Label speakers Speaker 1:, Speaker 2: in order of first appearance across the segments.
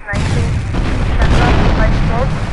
Speaker 1: 19, Central, Vice Road.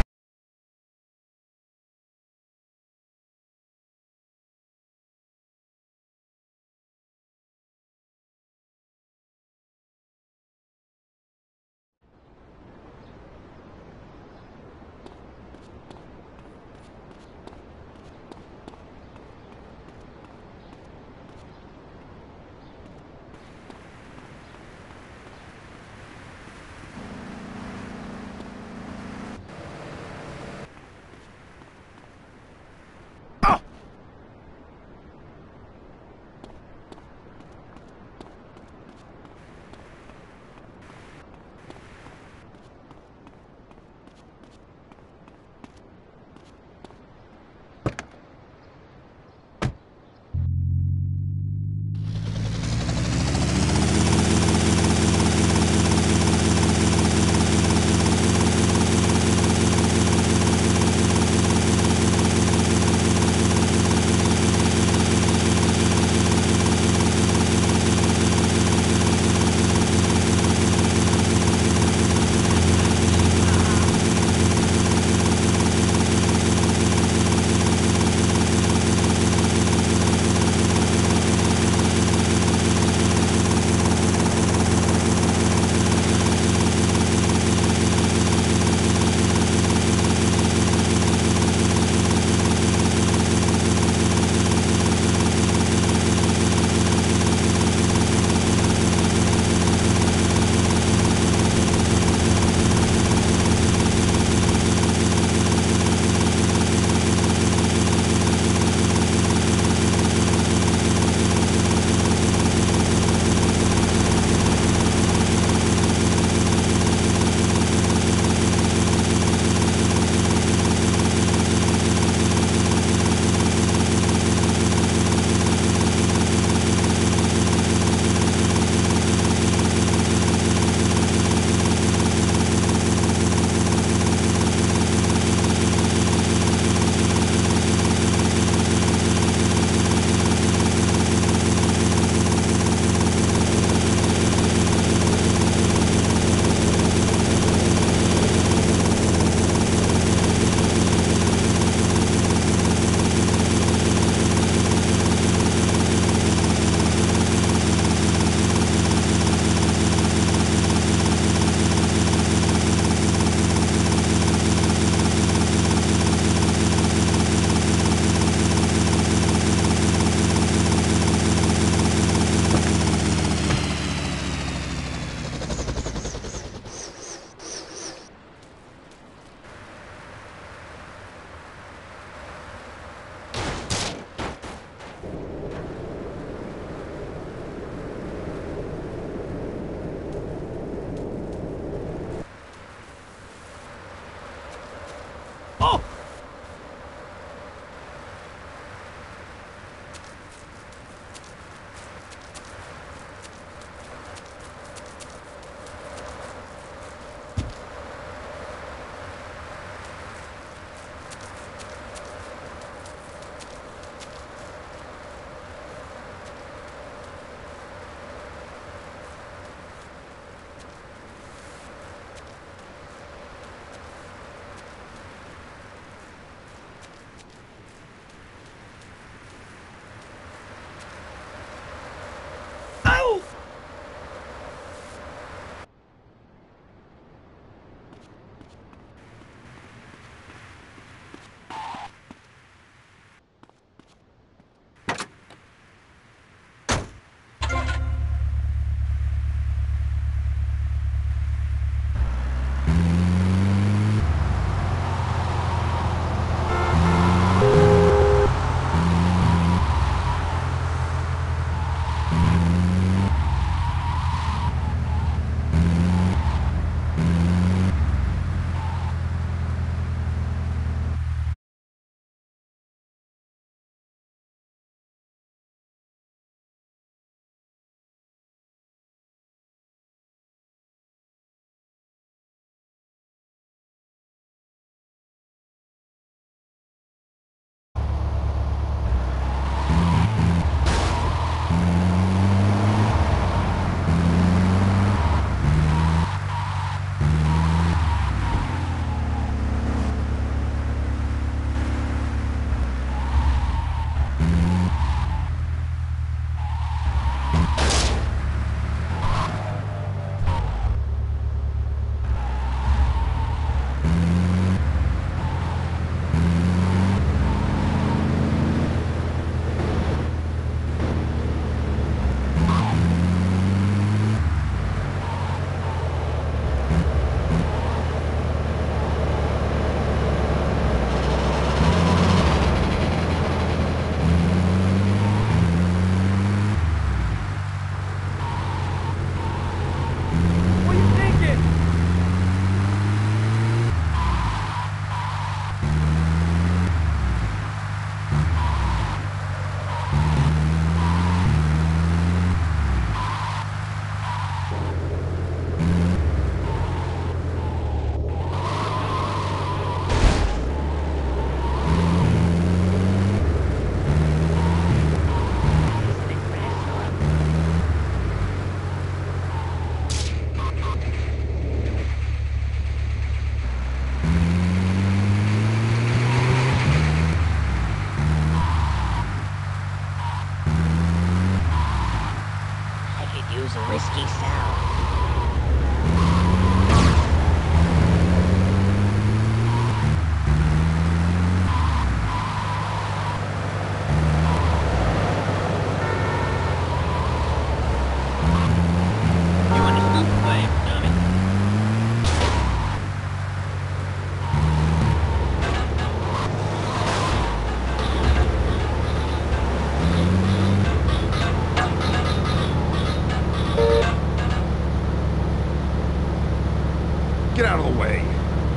Speaker 2: Get out of the way.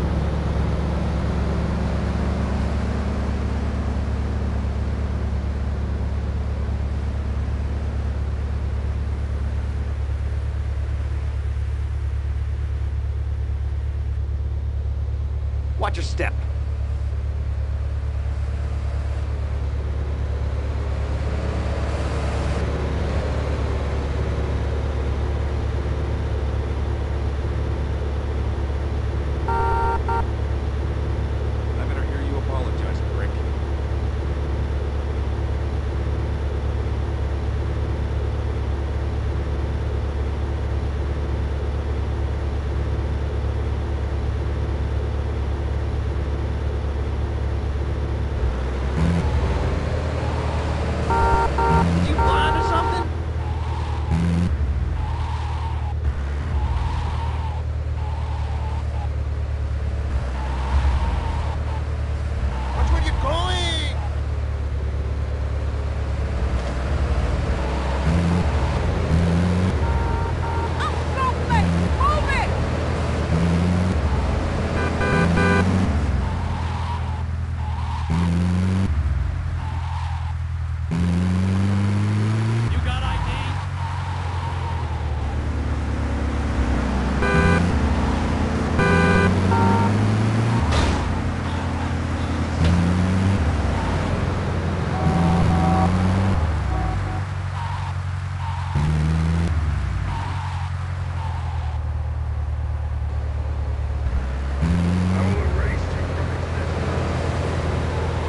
Speaker 2: Watch your step. I better hear you apologize, prick. Is you blind or something? Watch where you're going! You got ID? I will erase you from existence.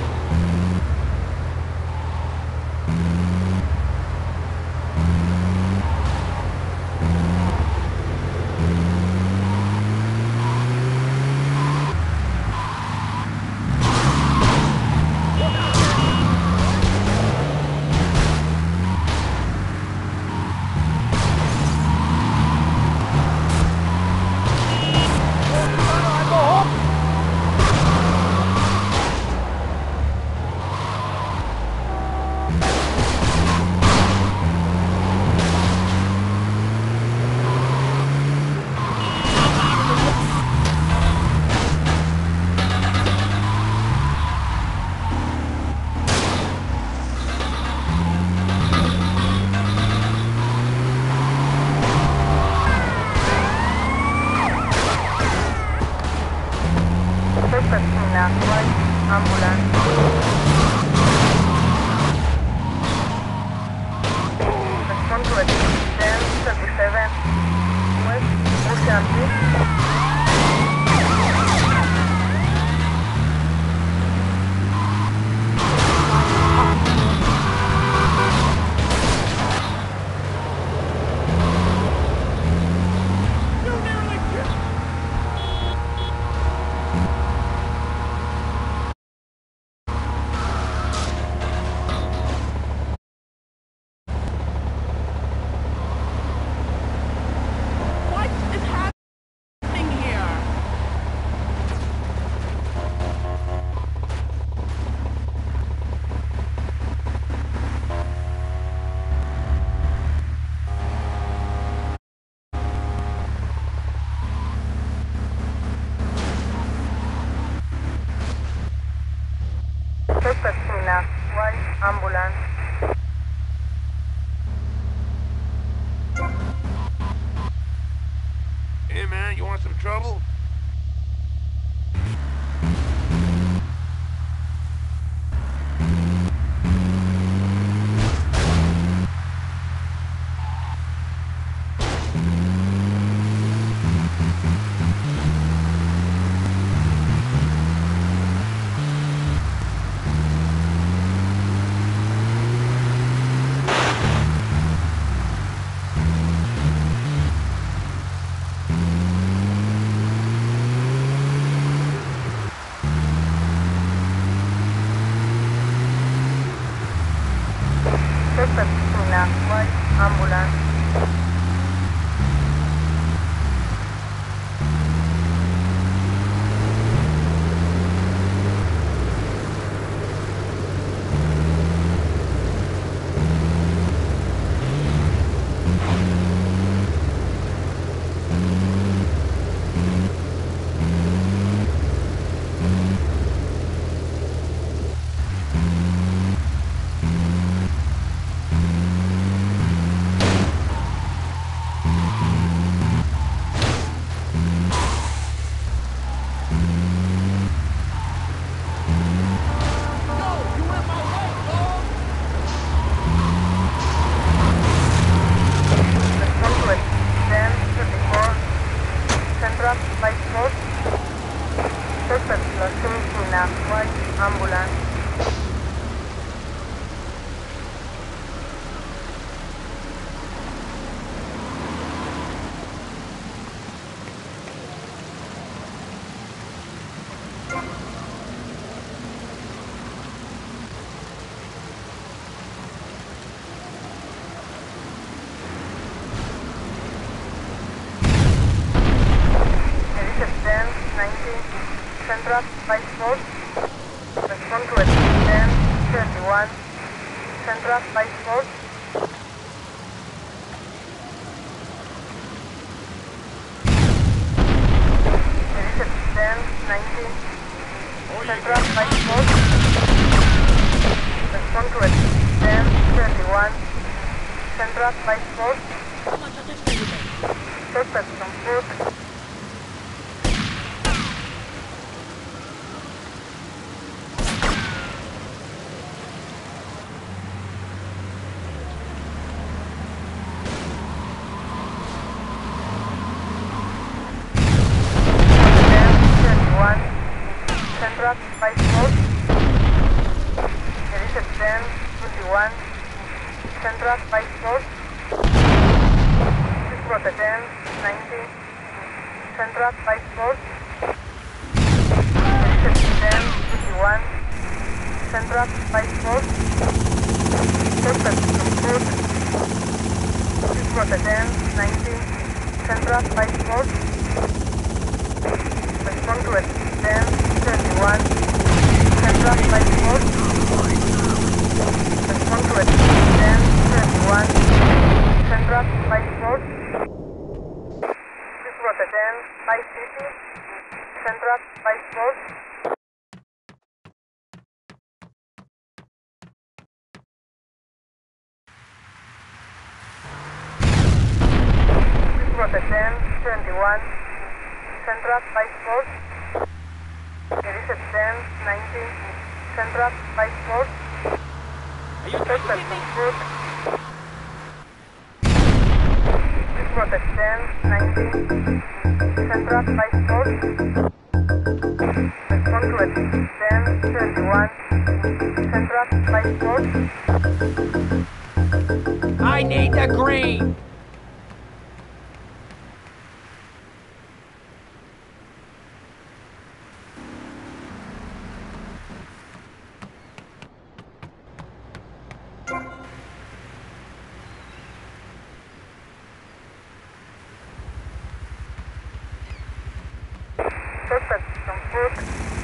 Speaker 1: Suspect in White ambulance. Respond to a 1037 West Ocean Beach.
Speaker 3: What is happening here?
Speaker 1: Suspect in White ambulance.
Speaker 2: Hey man, you want some trouble?
Speaker 1: Vice Force. Suspect lost in a white ambulance. Central Vice Force. Respond to it. 10-31. Central Vice Force. Direct 10-19. Central Vice Force. Respond to it. 10-31. Central Vice Force. Suspect on foot. Central Vice Force. There is a 10-21. Central Vice Force. This was a 10-19. Central Vice Force. There is a 10-21. Central Vice Force. Suspect on foot. This was a 10-19. Central Vice Force. Respond to it. 10-31. Central Vice Force. Respond to it. 10-31. Central Vice Force. This was a 10-5 City. Central Vice Force. This was a 10-21. Central Vice Force. There is a 10-19. Central Vice Force. Suspect on foot. This was a 10-19. Central Vice Force. Respond to it. 10-31. Central Vice Force.
Speaker 4: I need the green!
Speaker 1: Suspect on foot.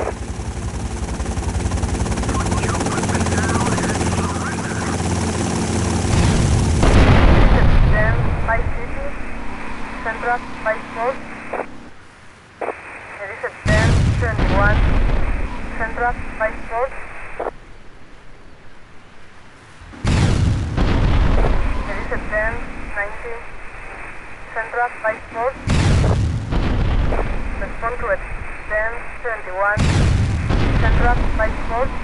Speaker 1: Central Vice Force. There is a 10-21. Central Vice Force. There is a 10-19. Central Vice Force. Respond to it. 10-21. Central Vice Force.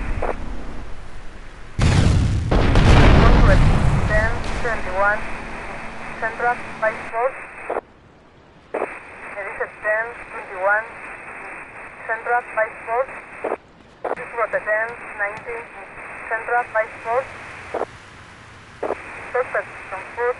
Speaker 1: Respond to it. 10-21. Central Vice Force. There is a 10-21. Central Vice Force. This was a 10-19. Central Vice Force. Suspect on foot.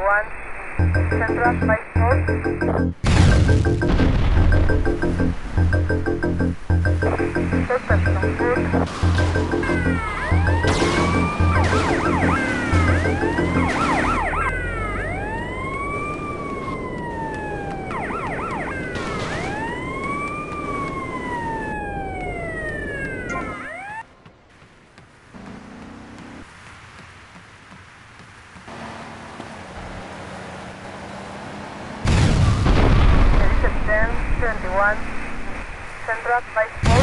Speaker 1: 21, Central 54. Suspect on foot. There is a 10, 21, Central 54.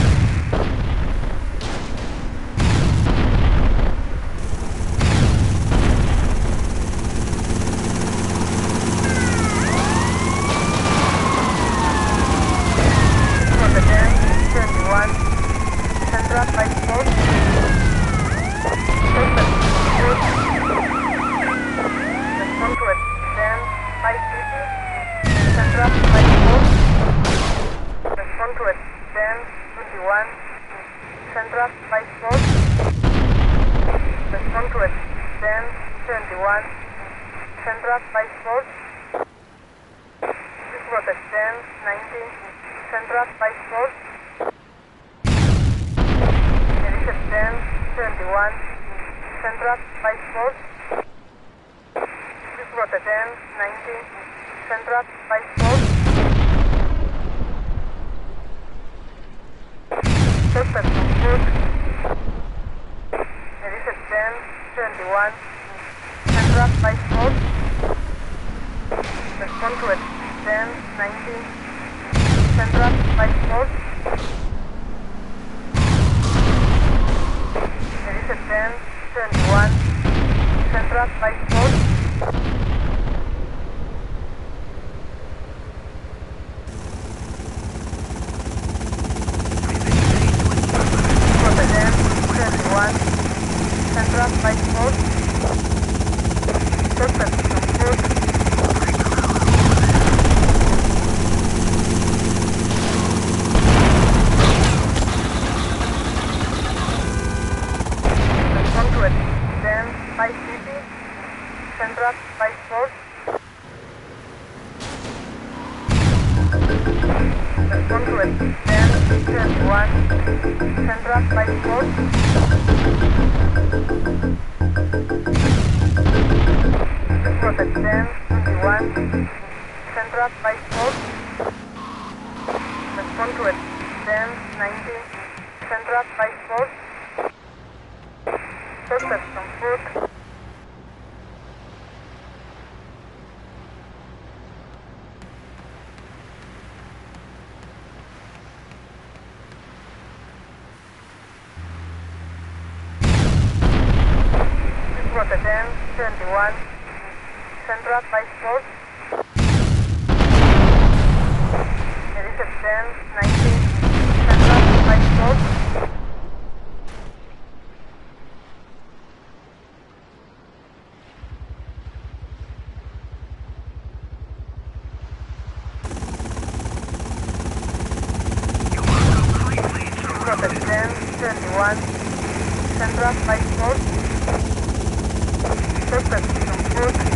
Speaker 1: Central 54. Respond to it. 10, 550. Central 54. Respond to it. 10, 21. Central 54. Respond to it. 10, 21. Central 54. This was at 10, 19. Central 54. 10, 21, Central 54. This was a 10, 19, Central 54. Suspect on foot. There is a 10, 21, Central 54. Respond to it. 10, 19, Central 54. There is a 10, 21, Central 54. For the 10, 21, Central 54. Suspect on foot. Respond to it. 10, 550. Central 54. Respond to it. 10, 21. Central 54. This was at 10, 21. Central 54. Respond to it. 10, 19. Central 54. Suspect on foot. This was a 10, 21, Central 54. There is a 10, 19, Central 54. This was a 10, 21, Central 54. Suspect on foot.